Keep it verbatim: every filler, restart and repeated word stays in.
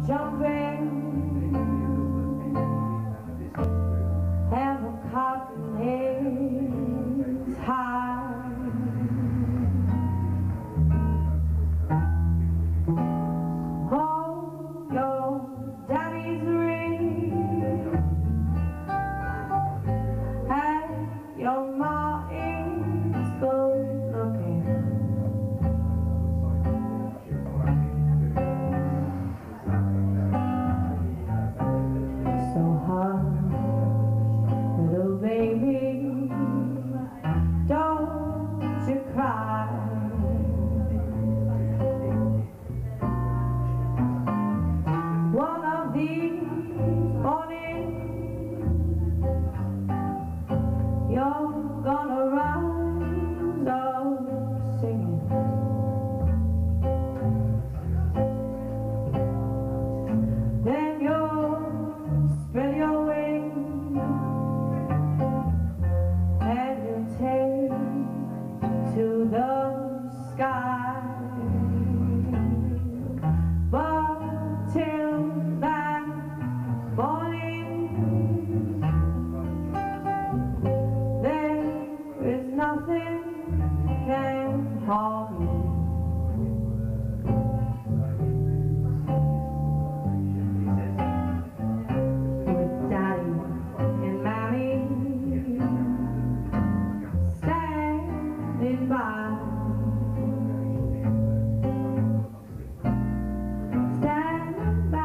jumping, and the cotton is high. Oh, your daddy's ring, and your ma is good looking. So hush, little baby, don't you cry. One of these mornings, you're gonna rise up singing. Then you'll spread your wings and you'll take to the sky. But till that morning, there is nothing can harm you. With Daddy and Mommy standing by, standing by.